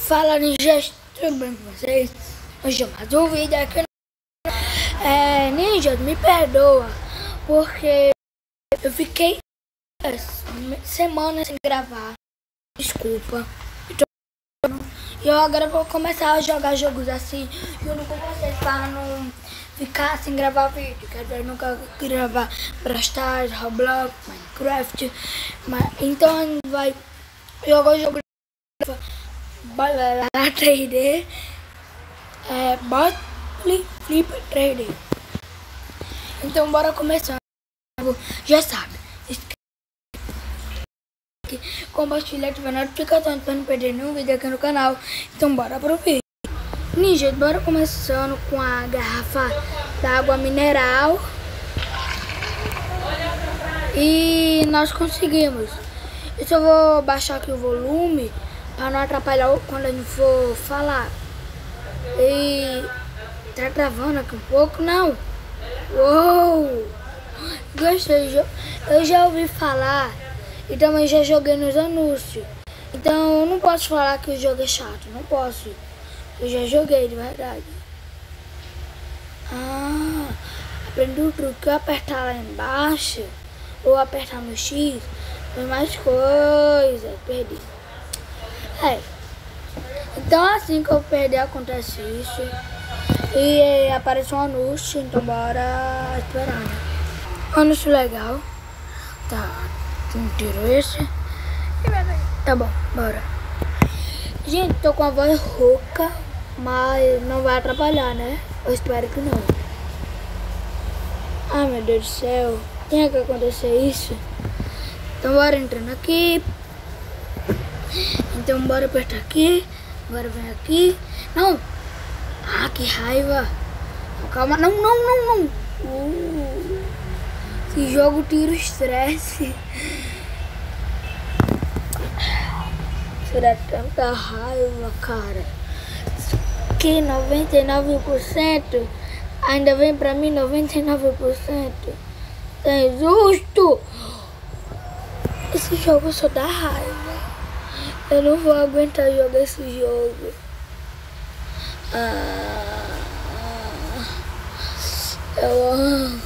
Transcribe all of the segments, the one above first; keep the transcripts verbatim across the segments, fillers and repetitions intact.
Fala, ninjas, tudo bem com vocês? Hoje é mais um vídeo aqui no... É, ninjas, me perdoa, porque eu fiquei semanas sem gravar, desculpa. E eu agora vou começar a jogar jogos assim, junto com vocês, para não ficar sem gravar vídeo. Quer dizer, nunca gravar Brawl Stars, Roblox, Minecraft, mas, então a gente vai jogar jogo Bola três D, é, Bottle Flip três D. Então bora começar. Já sabe, compartilhar, ativar a notificação para não perder nenhum vídeo aqui no canal. Então bora pro vídeo. Ninja, bora começando com a garrafa d'água mineral. E nós conseguimos. Eu só vou baixar aqui o volume para não atrapalhar quando a gente for falar. E tá travando aqui um pouco, não? Uou! Gostei, eu já ouvi falar e também já joguei nos anúncios. Então eu não posso falar que o jogo é chato, não posso. Eu já joguei de verdade. Ah, aprendi o truque, apertar lá embaixo ou apertar no X, tem mais coisas, perdi. É. Então assim que eu perder acontece isso. E é, aparece um anúncio, então bora esperar, né? Anúncio legal. Tá, não tiro esse. Tá bom, bora. Gente, tô com a voz rouca, mas não vai atrapalhar, né? Eu espero que não. Ai meu Deus do céu, tem que acontecer isso. Então bora entrando aqui. Então bora apertar aqui. Agora vem aqui. Não! Ah, que raiva! Calma, não, não, não, não! Uh, esse jogo tira o estresse. Será tanta raiva, cara? Que noventa e nove por cento ainda vem pra mim noventa e nove por cento. É justo! Esse jogo só dá raiva. Eu não vou aguentar jogar esse jogo. Ah, eu amo.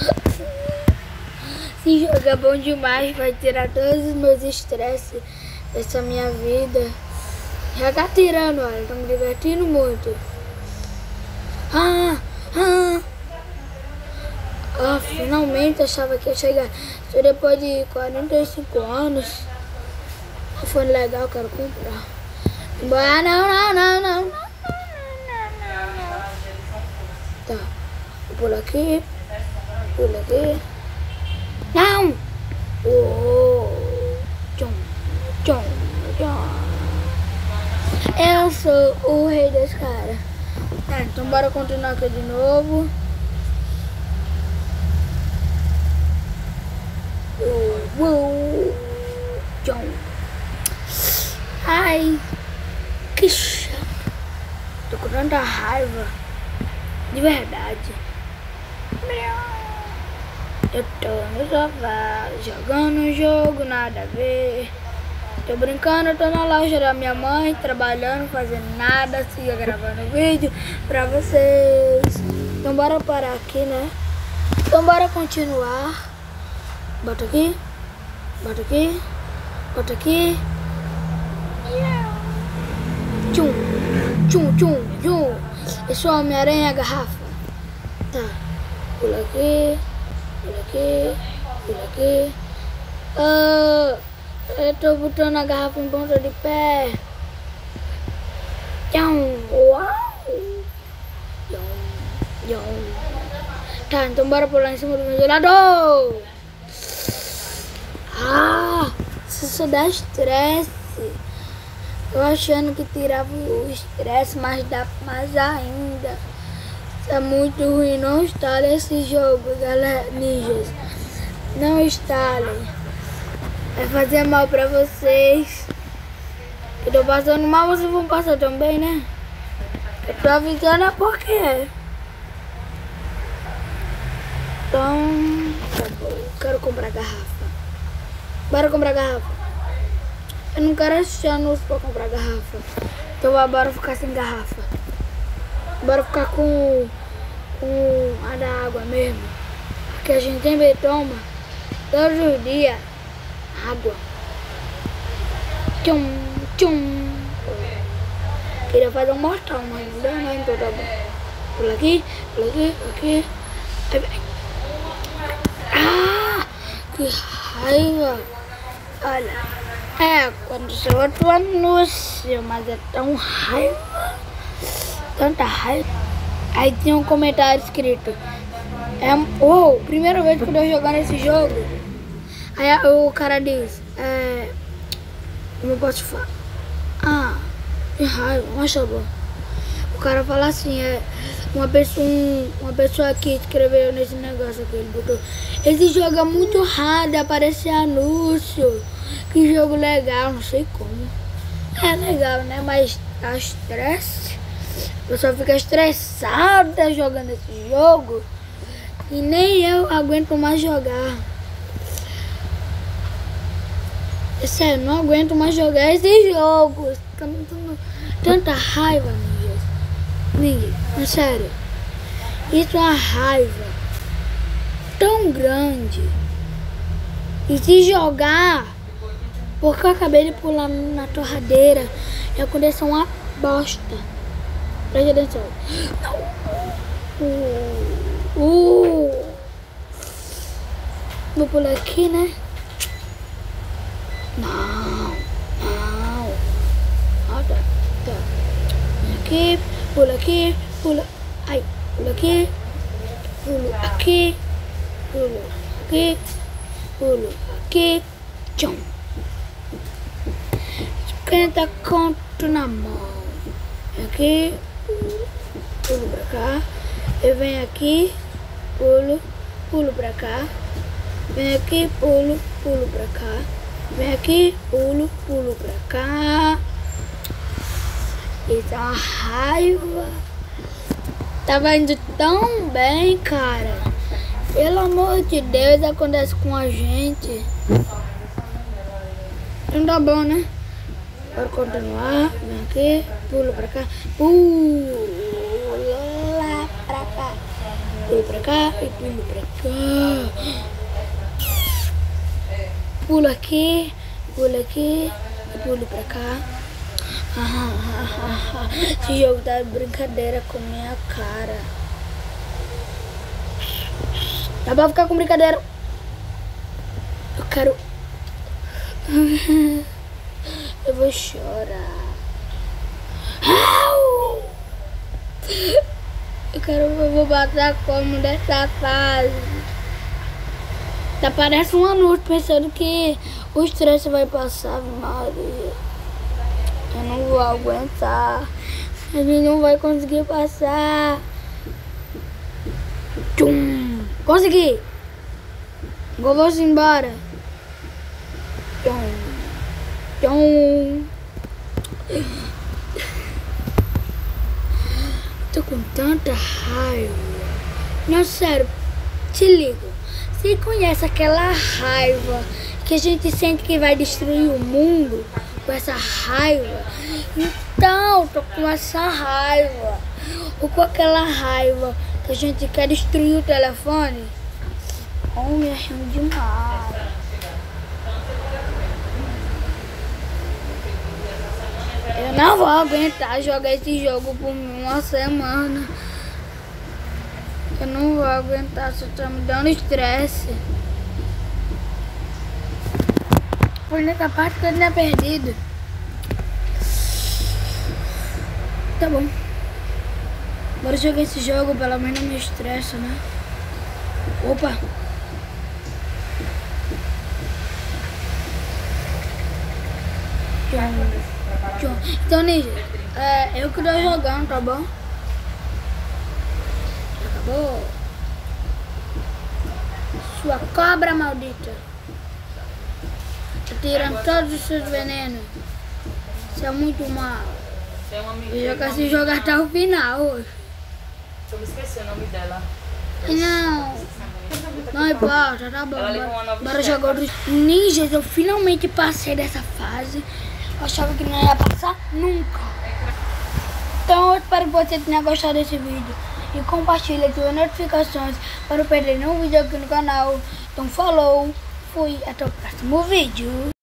Esse jogo é bom demais, vai tirar todos os meus estresses dessa minha vida. Já tá tirando, olha, tô me divertindo muito. Ah, ah. Ah, finalmente eu achava que ia chegar. Só depois de quarenta e cinco anos. Foi legal, quero comprar. Ah, não, não, não, não, não, não, não, não. Tá, vou pular aqui. Pula aqui. Não! Oh, tchum, tchum, tchum. Eu sou o rei das caras. Tá, então bora continuar aqui de novo. Oh, oh, tchum. Ai, que chato. Tô com tanta raiva. De verdade. Eu tô no sofá, jogando um jogo, nada a ver. Tô brincando, eu tô na loja da minha mãe, trabalhando, fazendo nada, siga gravando vídeo pra vocês. Então bora parar aqui, né? Então bora continuar. Bota aqui, bota aqui, bota aqui. Tchum, tchum, tchum, tchum. Eu sou Homem-Aranha garrafa. Tá, pula aqui, pula aqui, pula aqui. Ah, eu tô botando a garrafa em ponta de pé. Tchum, uau. Tchum, tchum. Tá, então bora pular em cima do ventilador. Ah, isso só dá estresse. Eu achando que tirava o estresse, mas dá mais ainda. Isso é muito ruim. Não instale esse jogo, galera, ninjas. Não instalem. Vai fazer mal pra vocês. Eu tô passando mal, vocês vão passar também, né? Eu tô avisando é porque. Então, tá bom. Quero comprar garrafa. Bora comprar garrafa. Eu não quero assistir anúncio pra comprar garrafa. Então bora ficar sem garrafa. Bora ficar com, com a da água mesmo. Porque a gente sempre toma todos os dias água. Tchum, tchum. Queria fazer um mortal, mas não deu não, então tá bom. Pula aqui, pula aqui, aqui. Ah, que raiva. Olha. É, aconteceu outro anúncio, mas é tão raiva, tanta raiva. Aí tinha um comentário escrito, é, oh, primeira vez que eu tô jogando esse jogo. Aí o cara diz, é, como eu posso falar? Ah, que raiva, mas tá bom. O cara fala assim, é, uma pessoa, um, uma pessoa aqui escreveu nesse negócio aqui, ele botou, esse jogo é muito raro, aparece anúncio. Que jogo legal, não sei como. É legal, né? Mas dá estresse. A pessoa fica estressada jogando esse jogo. E nem eu aguento mais jogar. É sério, não aguento mais jogar esse jogo. Tá me dando tanta raiva, ninguém. Ninguém, é sério. Isso é uma raiva tão grande. E se jogar, porque eu acabei de pular na torradeira e aconteceu uma bosta. Preste atenção. Uh, uh. Vou pular aqui, né? Não, não. Ah, tá, tá. Aqui, pula aqui, pula. Ai, pula aqui, pulo aqui, pulo aqui, pulo aqui, tchum. cinquenta conto na mão. Aqui, pulo, pulo pra cá. Eu venho aqui, pulo, pulo pra cá. Venho aqui, pulo, pulo pra cá. Venho aqui, pulo, pulo pra cá. Isso é uma raiva. Tava indo tão bem, cara. Pelo amor de Deus, acontece com a gente. Não tá bom, né? Bora continuar. Vem aqui, pulo pra cá. Pula pra cá. Pulo pra cá e pulo pra cá. Pulo aqui, pulo aqui e pulo pra cá. Ah, ah, ah, ah. Esse jogo tá de brincadeira com minha cara. Dá pra ficar com brincadeira? Eu quero... Eu vou chorar. Eu quero... Eu vou passar como dessa fase. Tá parece um anúncio pensando que o estresse vai passar, Maria. Eu não vou aguentar. A gente não vai conseguir passar. Tchum. Consegui. Agora vamos embora. Tchum. Tchum. Tô com tanta raiva. Não, sério. Te ligo. Você conhece aquela raiva que a gente sente que vai destruir o mundo? Com essa raiva? Então, tô com essa raiva. Ou com aquela raiva que a gente quer destruir o telefone? Oh, me achando demais. Eu não vou aguentar jogar esse jogo por uma semana. Eu não vou aguentar, você tá me dando estresse. Por nessa parte que eu tinha perdido. Tá bom. Bora jogar esse jogo, pelo menos não me estressa, né? Opa! Então, Ninja, é, eu que tô jogando, tá bom? Acabou. Sua cobra maldita. Tá tirando todos os seus venenos. Isso é muito mal. Tem uma amiga. Eu já quero jogar até o final hoje. Eu me esqueci o nome dela. Não. Não importa, tá bom. Ela levou uma Bora, nova bora estepa. jogar outro. Ninjas, eu finalmente passei dessa fase. Eu achava que não ia passar nunca. Eu espero que você tenha gostado desse vídeo. E compartilhe, ative as notificações para não perder nenhum vídeo aqui no canal. Então falou, fui, até o próximo vídeo.